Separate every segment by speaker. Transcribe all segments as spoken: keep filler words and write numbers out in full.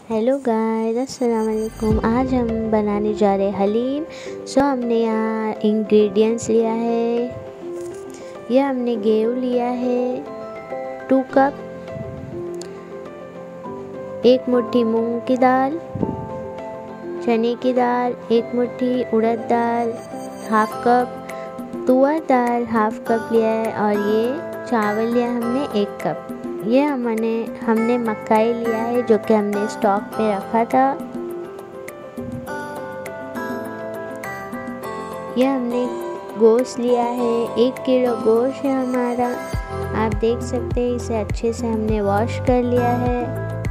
Speaker 1: Hello guys, अस्सलाम वालेकुम। आज हम बनाने जा रहे हैं हलीम। सो हमने यहाँ इंग्रेडिएंट्स लिया है। यह हमने गेहूँ लिया है टू कप, एक मुट्ठी मूंग की दाल, चने की दाल एक मुट्ठी, उड़द दाल हाफ कप, तुअर दाल हाफ कप लिया है और ये चावल लिया हमने एक कप। ये हमने हमने मकाई लिया है जो कि हमने स्टॉक पे रखा था। ये हमने गोश्त लिया है, एक किलो गोश्त है हमारा। आप देख सकते हैं इसे अच्छे से हमने वॉश कर लिया है।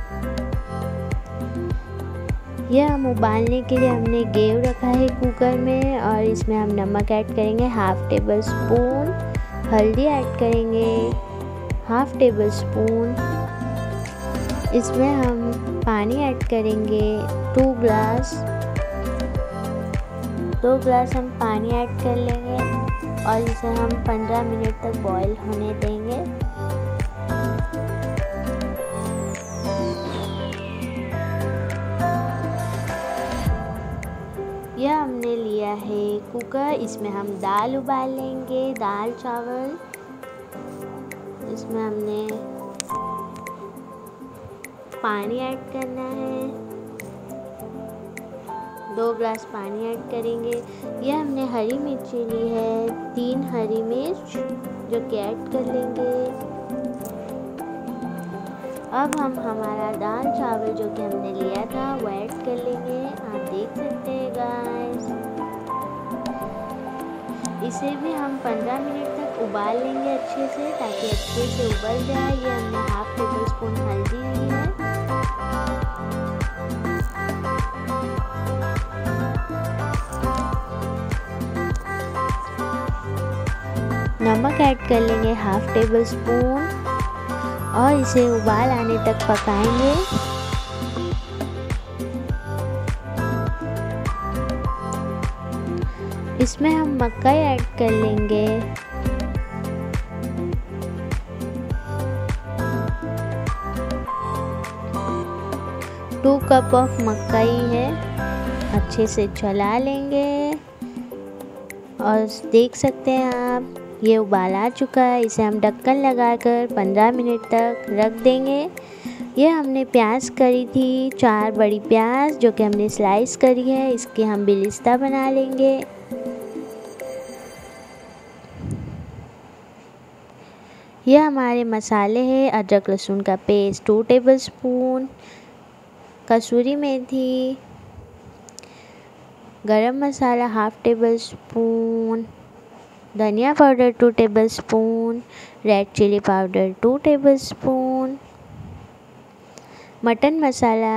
Speaker 1: यह हम उबालने के लिए हमने गेहूँ रखा है कुकर में और इसमें हम नमक ऐड करेंगे हाफ टेबल स्पून, हल्दी ऐड करेंगे हाफ टेबल स्पून। इसमें हम पानी ऐड करेंगे टू ग्लास दो ग्लास हम पानी ऐड कर लेंगे और इसे हम पंद्रह मिनट तक बॉईल होने देंगे। यह हमने लिया है कुकर, इसमें हम दाल उबाल लेंगे, दाल चावल। इसमें हमने पानी ऐड करना है, दो ग्लास पानी ऐड करेंगे। यह हमने हरी मिर्ची ली है, तीन हरी मिर्च जो कि ऐड कर लेंगे। अब हम हमारा दाल चावल जो कि हमने लिया था वो ऐड कर लेंगे। आप देख सकते हैं गाइस, इसे भी हम पंद्रह मिनट तक उबाल लेंगे अच्छे से ताकि अच्छे से उबल जाए। ये हमने हाफ टेबल स्पून हल्दी ली है। नमक ऐड कर लेंगे हाफ टेबल स्पून और इसे उबाल आने तक पकाएंगे। इसमें हम मक्का ऐड कर लेंगे, टू कप ऑफ मक्काई है। अच्छे से चला लेंगे और देख सकते हैं आप ये उबाल आ चुका है। इसे हम ढक्कन लगाकर पंद्रह मिनट तक रख देंगे। ये हमने प्याज करी थी, चार बड़ी प्याज जो कि हमने स्लाइस करी है, इसके हम बिलिस्ता बना लेंगे। यह हमारे मसाले हैं, अदरक लहसुन का पेस्ट टू टेबल स्पून, कसूरी मेथी, garam masala half tablespoon, धनिया powder two tablespoon, red chili powder two tablespoon, mutton masala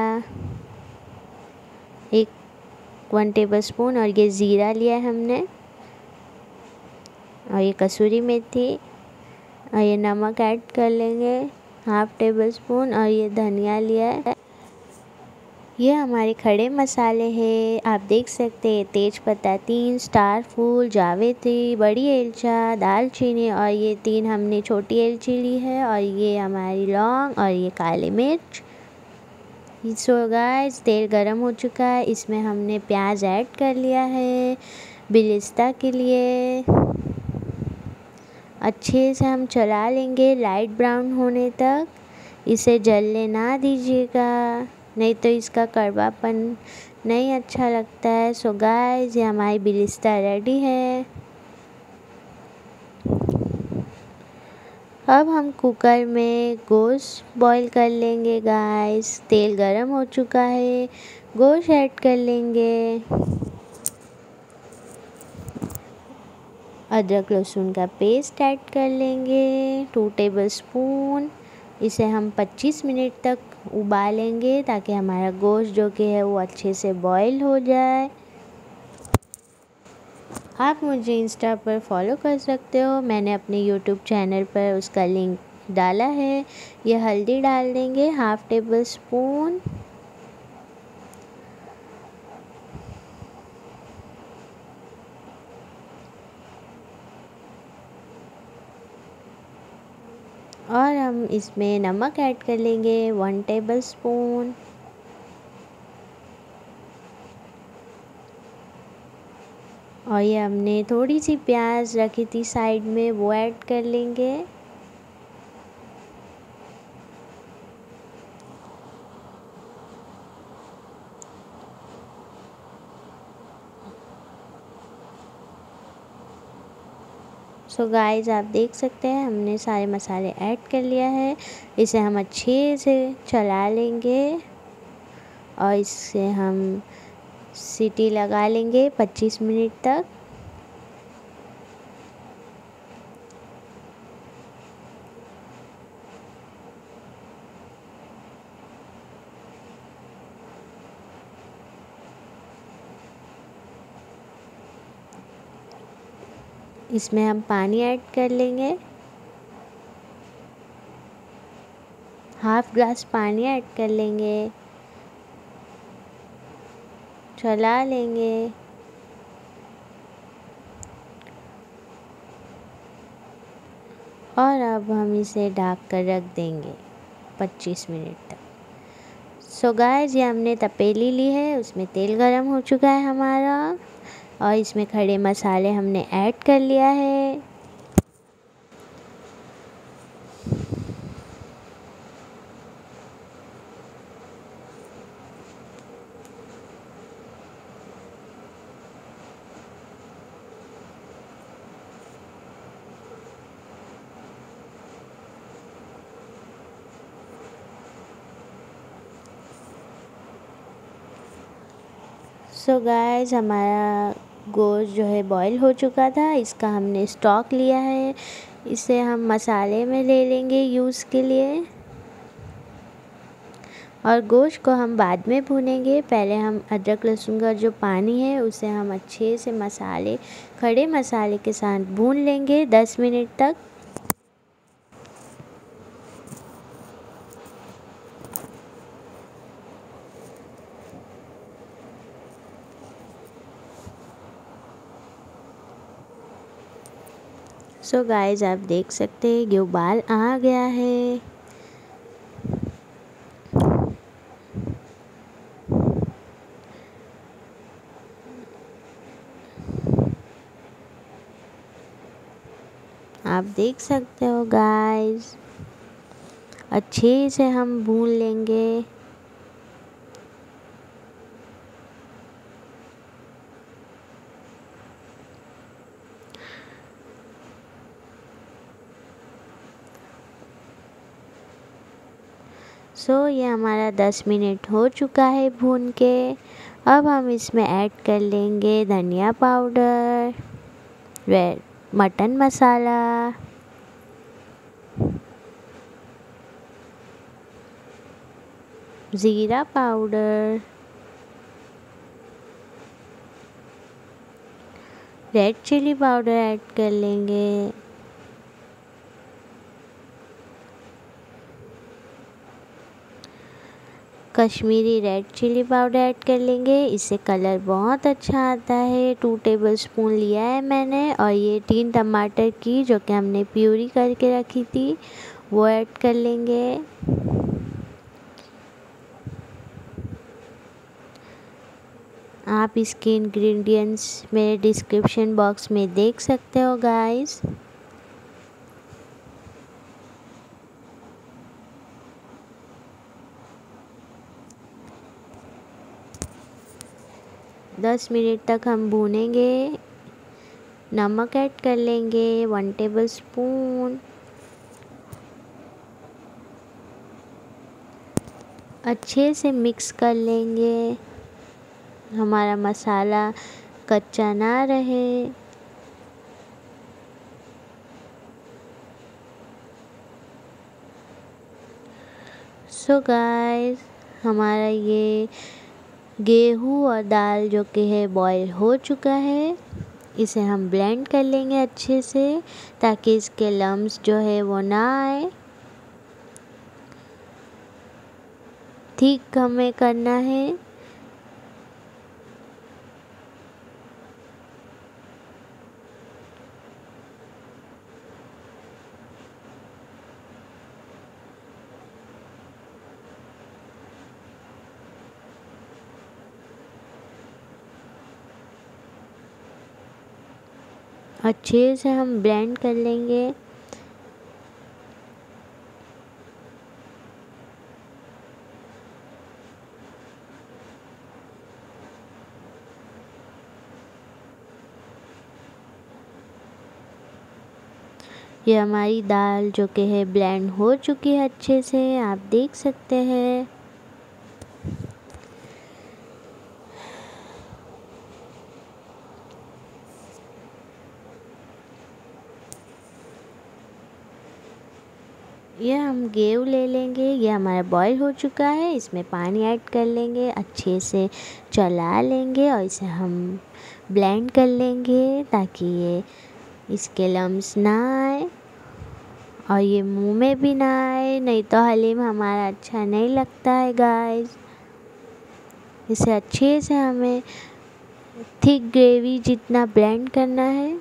Speaker 1: एक वन टेबल स्पून और ये ज़ीरा लिया है हमने और ये कसूरी मेथी और ये नमक ऐड कर लेंगे हाफ टेबल स्पून और ये धनिया लिया है। ये हमारे खड़े मसाले हैं, आप देख सकते हैं तेज पत्ता तीन, स्टार फूल, जावित्री, बड़ी इलायची, दालचीनी और ये तीन हमने छोटी इलायची ली है और ये हमारी लौंग और ये काली मिर्च। सो गाइस, तेल गरम हो चुका है, इसमें हमने प्याज ऐड कर लिया है बिलिस्ता के लिए। अच्छे से हम चला लेंगे लाइट ब्राउन होने तक। इसे जलने ना दीजिएगा, नहीं तो इसका कड़वापन नहीं अच्छा लगता है। सो गाइस, ये हमारी बिलिस्ता रेडी है। अब हम कुकर में गोश्त बॉईल कर लेंगे गाइस। तेल गरम हो चुका है, गोश्त ऐड कर लेंगे, अदरक लहसुन का पेस्ट ऐड कर लेंगे टू टेबल स्पून। इसे हम पच्चीस मिनट तक उबालेंगे ताकि हमारा गोश्त जो कि है वो अच्छे से बॉईल हो जाए। आप मुझे इंस्टा पर फॉलो कर सकते हो, मैंने अपने यूट्यूब चैनल पर उसका लिंक डाला है। यह हल्दी डाल देंगे हाफ टेबल स्पून, और हम इसमें नमक ऐड कर लेंगे वन टेबल स्पून। और ये हमने थोड़ी सी प्याज रखी थी साइड में, वो ऐड कर लेंगे। सो गाइस आप देख सकते हैं हमने सारे मसाले ऐड कर लिया है। इसे हम अच्छे से चला लेंगे और इससे हम सीटी लगा लेंगे पच्चीस मिनट तक। इसमें हम पानी ऐड कर लेंगे, हाफ ग्लास पानी ऐड कर लेंगे, चला लेंगे। और अब हम इसे ढक कर रख देंगे पच्चीस मिनट तक। सो गाइस ये हमने तपेली ली है, उसमें तेल गरम हो चुका है हमारा और इसमें खड़े मसाले हमने ऐड कर लिया है। सो गाइस हमारा गोश्त जो है बॉईल हो चुका था, इसका हमने स्टॉक लिया है। इसे हम मसाले में ले लेंगे यूज़ के लिए और गोश्त को हम बाद में भूनेंगे। पहले हम अदरक लहसुन का जो पानी है उसे हम अच्छे से मसाले खड़े मसाले के साथ भून लेंगे दस मिनट तक। सो गाइस आप देख सकते हैं कि उबाल आ गया है। आप देख सकते हो गाइस, अच्छे से हम भून लेंगे। सो so, ये हमारा दस मिनट हो चुका है भून के। अब हम इसमें ऐड कर लेंगे धनिया पाउडर, रेड मटन मसाला, ज़ीरा powder, red chili powder add कर लेंगे, Kashmiri red chili powder add कर लेंगे। इससे कलर बहुत अच्छा आता है। टू टेबल स्पून लिया है मैंने और ये तीन टमाटर की जो कि हमने प्यूरी करके रखी थी वो ऐड कर लेंगे। आप इसके इंग्रेडिएंट्स मेरे डिस्क्रिप्शन बॉक्स में देख सकते हो गाइस। दस मिनट तक हम भूनेंगे। नमक ऐड कर लेंगे वन टेबल स्पून। अच्छे से मिक्स कर लेंगे, हमारा मसाला कच्चा ना रहे। सो गाइस हमारा ये गेहूँ और दाल जो कि है बॉईल हो चुका है। इसे हम ब्लेंड कर लेंगे अच्छे से ताकि इसके लम्स जो है वो ना आए। ठीक हमें करना है। अच्छे से हम ब्लेंड कर लेंगे। ये हमारी दाल जो कि है ब्लेंड हो चुकी है अच्छे से, आप देख सकते हैं। ये हम गेव ले लेंगे। ये हमारा बॉईल हो चुका है, इसमें पानी ऐड कर लेंगे, अच्छे से चला लेंगे और इसे हम ब्लेंड कर लेंगे ताकि ये इसके लम्स ना आए और ये मुंह में भी ना आए, नहीं तो हलीम हमारा अच्छा नहीं लगता है गाइस। इसे अच्छे से हमें थिक ग्रेवी जितना ब्लेंड करना है।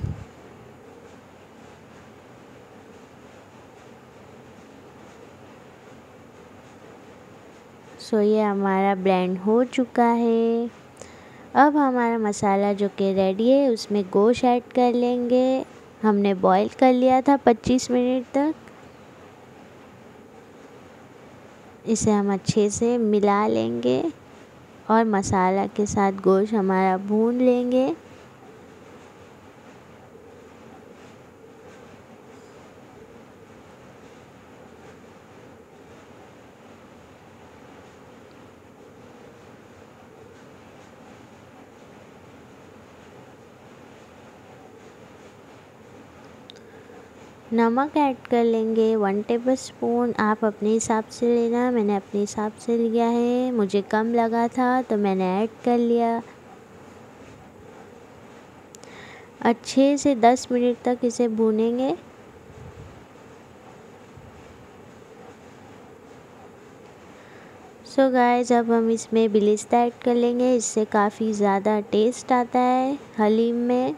Speaker 1: सो ये हमारा ब्लेंड हो चुका है। अब हमारा मसाला जो कि रेडी है उसमें गोश्त ऐड कर लेंगे। हमने बॉईल कर लिया था पच्चीस मिनट तक। इसे हम अच्छे से मिला लेंगे और मसाला के साथ गोश्त हमारा भून लेंगे। नमक ऐड कर लेंगे वन टेबल स्पून। आप अपने हिसाब से लेना, मैंने अपने हिसाब से लिया है, मुझे कम लगा था तो मैंने ऐड कर लिया। अच्छे से दस मिनट तक इसे भूनेंगे। सो गाइस अब हम इसमें बिलिस्ता ऐड कर लेंगे, इससे काफ़ी ज़्यादा टेस्ट आता है हलीम में।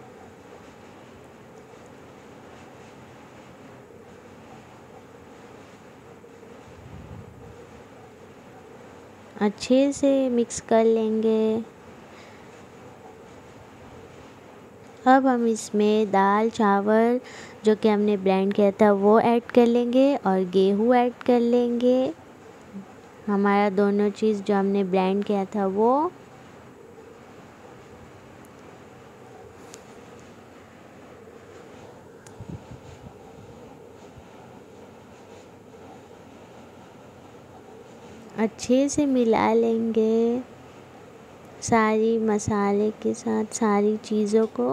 Speaker 1: अच्छे से मिक्स कर लेंगे। अब हम इसमें दाल चावल जो कि हमने ब्लेंड किया था वो ऐड कर लेंगे और गेहूँ ऐड कर लेंगे। हमारा दोनों चीज़ जो हमने ब्लेंड किया था वो। अच्छे से मिला लेंगे सारी मसाले के साथ सारी चीज़ों को।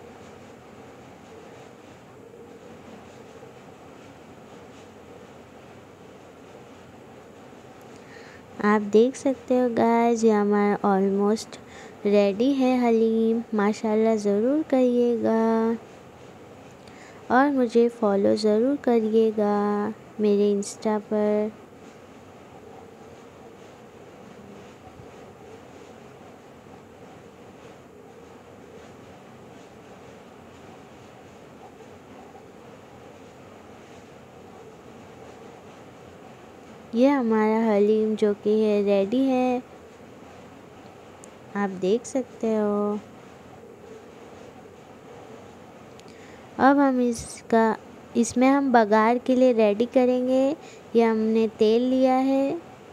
Speaker 1: आप देख सकते हो गाइस ये हमारा ऑलमोस्ट रेडी है हलीम। माशाल्लाह ज़रूर करिएगा और मुझे फॉलो ज़रूर करिएगा मेरे इंस्टा पर। ये हमारा हलीम जो कि है रेडी है, आप देख सकते हो। अब हम इसका इसमें हम बघार के लिए रेडी करेंगे। ये हमने तेल लिया है,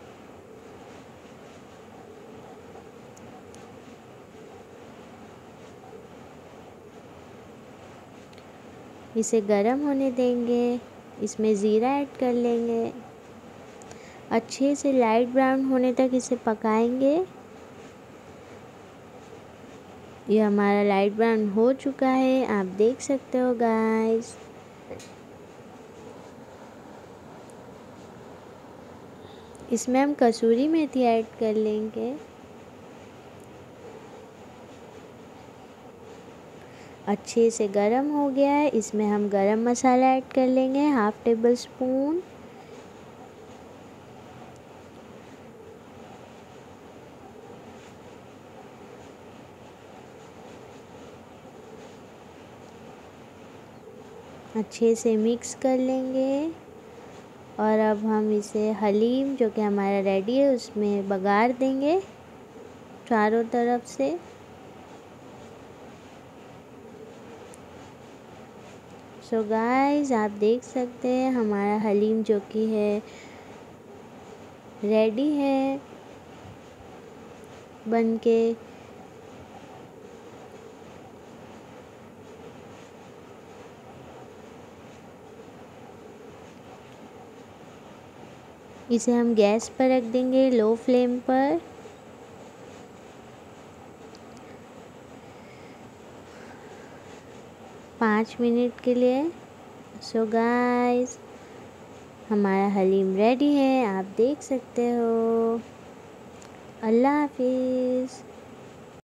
Speaker 1: इसे गरम होने देंगे। इसमें ज़ीरा ऐड कर लेंगे, अच्छे से लाइट ब्राउन होने तक इसे पकाएंगे। ये हमारा लाइट ब्राउन हो चुका है, आप देख सकते हो गाइस। इसमें हम कसूरी मेथी ऐड कर लेंगे। अच्छे से गरम हो गया है, इसमें हम गरम मसाला ऐड कर लेंगे हाफ टेबल स्पून। अच्छे से मिक्स कर लेंगे और अब हम इसे हलीम जो कि हमारा रेडी है उसमें बघार देंगे चारों तरफ से। सो गाइस आप देख सकते हैं हमारा हलीम जो कि है रेडी है बनके। इसे हम गैस पर रख देंगे लो फ्लेम पर। पाँच मिनट के लिए। सो गाइस हमारा हलीम रेडी है, आप देख सकते हो। अल्लाह हाफिज़।